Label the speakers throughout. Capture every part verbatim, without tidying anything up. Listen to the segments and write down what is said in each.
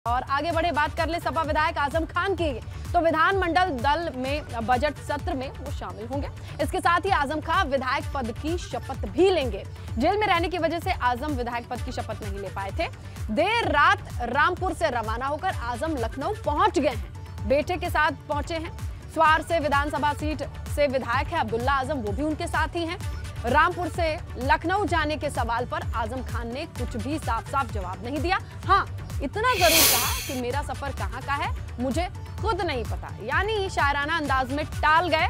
Speaker 1: और आगे बढ़े बात कर ले सपा विधायक आजम खान की, तो विधानमंडल दल में बजट सत्र में वो शामिल होंगे। इसके साथ ही आजम खान विधायक पद की शपथ भी लेंगे। जेल में रहने की वजह से आजम विधायक पद की शपथ नहीं ले पाए थे। देर रात रामपुर से रवाना होकर आजम लखनऊ पहुंच गए हैं। बेटे के साथ पहुंचे हैं। स्वार से विधानसभा सीट से विधायक है अब्दुल्ला आजम, वो भी उनके साथ ही हैं। रामपुर से लखनऊ जाने के सवाल पर आजम खान ने कुछ भी साफ साफ जवाब नहीं दिया। हाँ, इतना जरूर कहा कि मेरा सफर कहां का है मुझे खुद नहीं पता, यानी शायराना अंदाज में टाल गए।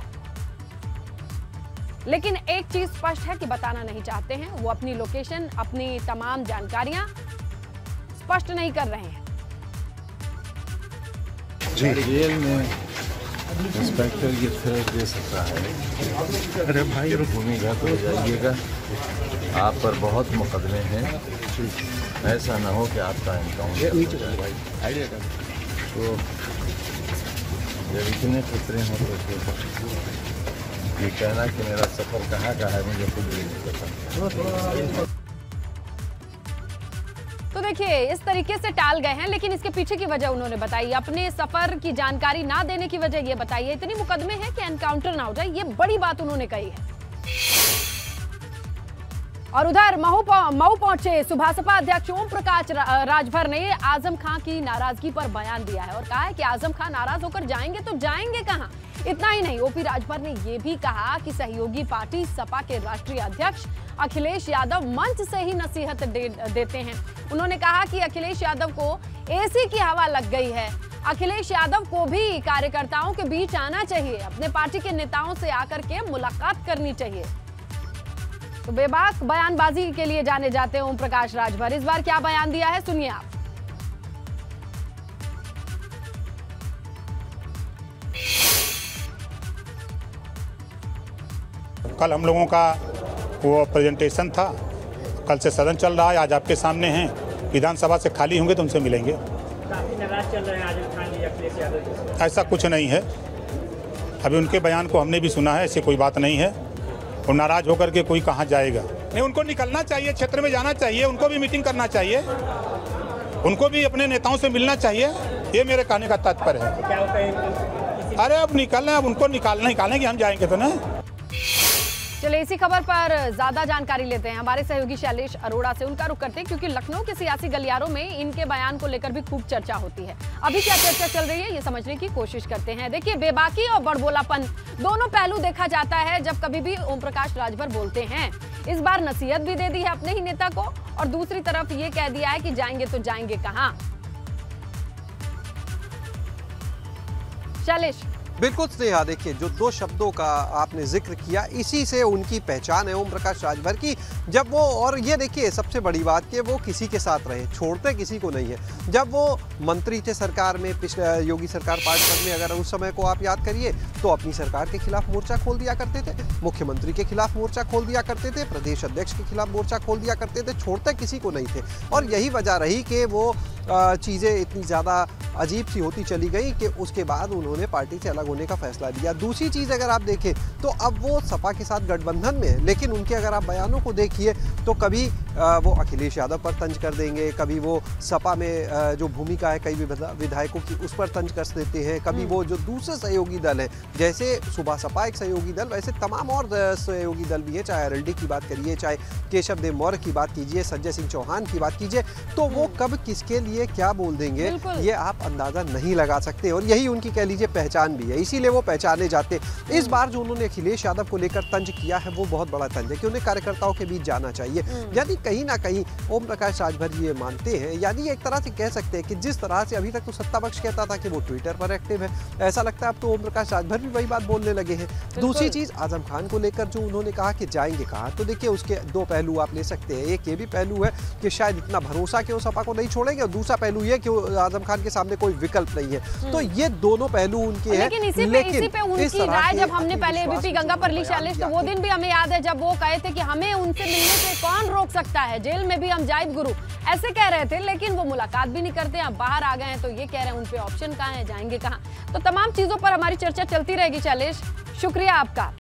Speaker 1: लेकिन एक चीज स्पष्ट है कि बताना नहीं चाहते हैं। वो अपनी लोकेशन, अपनी तमाम जानकारियां स्पष्ट नहीं कर रहे हैं।
Speaker 2: जी, जेल में इंस्पेक्टर ये थ्रेट दे सकता है, अरे भाई घूमेगा तो जाइएगा, आप पर बहुत मुकदमे हैं, ऐसा ना हो कि आपका एनकाउंटर हो जाए। तो जब इतने खतरे हों तो ये कहना कि मेरा सफर कहाँ का है मुझे खुद भी नहीं पता।
Speaker 1: तो देखिए, इस तरीके से टाल गए हैं, लेकिन इसके पीछे की वजह उन्होंने बताई। अपने सफर की जानकारी ना देने की वजह ये बताई है। इतनी मुकदमे हैं कि एनकाउंटर ना हो जाए, ये बड़ी बात उन्होंने कही है। और उधर मऊ मऊ पहुंचे सुभासपा अध्यक्ष ओम प्रकाश राजभर ने आजम खान की नाराजगी पर बयान दिया है और कहा है कि आजम खान नाराज होकर जाएंगे तो जाएंगे कहां। इतना ही नहीं, ओपी राजभर ने यह भी कहा कि सहयोगी पार्टी सपा के राष्ट्रीय अध्यक्ष अखिलेश यादव मंच से ही नसीहत दे, देते हैं। उन्होंने कहा कि अखिलेश यादव को एसी की हवा लग गई है। अखिलेश यादव को भी कार्यकर्ताओं के बीच आना चाहिए, अपने पार्टी के नेताओं से आकर के मुलाकात करनी चाहिए। तो बेबाक बयानबाजी के लिए जाने जाते हैं ओम प्रकाश राजभर। इस बार क्या बयान दिया है, सुनिए आप।
Speaker 3: कल हम लोगों का वो प्रेजेंटेशन था, कल से सदन चल रहा है, आज आपके सामने हैं। विधानसभा से खाली होंगे तो उनसे मिलेंगे।
Speaker 4: काफी नाराज चल रहे हैं आजम खान जी अखिलेश यादव।
Speaker 3: ऐसा कुछ नहीं है, अभी उनके बयान को हमने भी सुना है, ऐसी कोई बात नहीं है। और नाराज होकर के कोई कहाँ जाएगा। नहीं, उनको निकलना चाहिए, क्षेत्र में जाना चाहिए, उनको भी मीटिंग करना चाहिए, उनको भी अपने नेताओं से मिलना चाहिए। ये मेरे कहने का तात्पर्य है।
Speaker 4: क्या होता है?
Speaker 3: अरे अब निकलना है, अब उनको निकालना निकालने की हम जाएंगे तो ना।
Speaker 1: चलिए, इसी खबर पर ज्यादा जानकारी लेते हैं हमारे सहयोगी शैलेश अरोड़ा से। उनका रुख करते हैं क्योंकि लखनऊ के सियासी गलियारों में इनके बयान को लेकर भी खूब चर्चा होती है। अभी क्या चर्चा चल रही है ये समझने की कोशिश करते हैं। देखिए, बेबाकी और बड़बोलापन दोनों पहलू देखा जाता है जब कभी भी ओम प्रकाश राजभर बोलते हैं। इस बार नसीहत भी दे दी है अपने ही नेता को और दूसरी तरफ ये कह दिया है कि जाएंगे तो जाएंगे कहां। शैलेश।
Speaker 5: बिल्कुल स्नेहा, देखिए जो दो शब्दों का आपने जिक्र किया, इसी से उनकी पहचान है ओम प्रकाश राजभर की। जब वो, और ये देखिए सबसे बड़ी बात कि वो किसी के साथ रहे, छोड़ते किसी को नहीं है। जब वो मंत्री थे सरकार में, पिछले योगी सरकार पार्षद में, अगर उस समय को आप याद करिए तो अपनी सरकार के खिलाफ मोर्चा खोल दिया करते थे, मुख्यमंत्री के खिलाफ मोर्चा खोल दिया करते थे, प्रदेश अध्यक्ष के खिलाफ मोर्चा खोल दिया करते थे, छोड़ते किसी को नहीं थे। और यही वजह रही कि वो चीज़ें इतनी ज़्यादा अजीब सी होती चली गई कि उसके बाद उन्होंने पार्टी से अलग होने का फैसला लिया। दूसरी चीज़ अगर आप देखें तो अब वो सपा के साथ गठबंधन में है, लेकिन उनके अगर आप बयानों को देखिए तो कभी वो अखिलेश यादव पर तंज कर देंगे, कभी वो सपा में जो भूमिका है कई विधायकों की उस पर तंज कस देते हैं, कभी वो जो दूसरे सहयोगी दल हैं, जैसे सुबह सपा एक सहयोगी दल, वैसे तमाम और सहयोगी दल भी है, चाहे आरएलडी की बात करिए, चाहे केशव देव मौर्य की बात कीजिए, संजय सिंह चौहान की बात कीजिए, तो वो कब किसके लिए क्या बोल देंगे ये आप अंदाजा नहीं लगा सकते। और यही उनकी कह लीजिए पहचान भी है, इसीलिए वो पहचाने जाते। इस बार जो उन्होंने अखिलेश यादव को लेकर तंज किया है वो बहुत बड़ा तंज है कि उन्हें कार्यकर्ताओं के बीच जाना चाहिए। यानी कहीं ना कहीं ओम प्रकाश राजभर जी ये मानते हैं, यानी एक तरह से कह सकते हैं कि जिस तरह से अभी तक तो सत्ता पक्ष कहता था कि वो ट्विटर पर एक्टिव है, ऐसा लगता है अब तो ओम प्रकाश राजभर भी वही बात बोलने लगे हैं। दूसरी चीज आजम खान को लेकर जो उन्होंने कहा कि जाएंगे कहाँ, तो देखिए उसके दो पहलू आप ले सकते हैं। एक ये भी पहलू है कि शायद इतना भरोसा कि वो सपा को नहीं छोड़ेंगे, और दूसरा पहलू ये कि आजम खान के सामने कोई विकल्प नहीं है। तो ये दोनों पहलू उनके हैं।
Speaker 1: लेकिन इसी पे इसी पे उनकी राय जब हमने पहले एबीपी गंगा पर ली शैलेश, तो वो दिन भी हमें याद है जब वो कहे थे कि हमें उनसे मिलने से कौन रोक सकता है, जेल में भी हम जाहिद गुरु, ऐसे कह रहे थे। लेकिन वो मुलाकात भी नहीं करते, अब बाहर आ गए हैं तो ये कह रहे हैं उन पे ऑप्शन कहाँ है, जाएंगे कहाँ। तो तमाम चीजों पर हमारी चर्चा चलती रहेगी शैलेश, शुक्रिया आपका।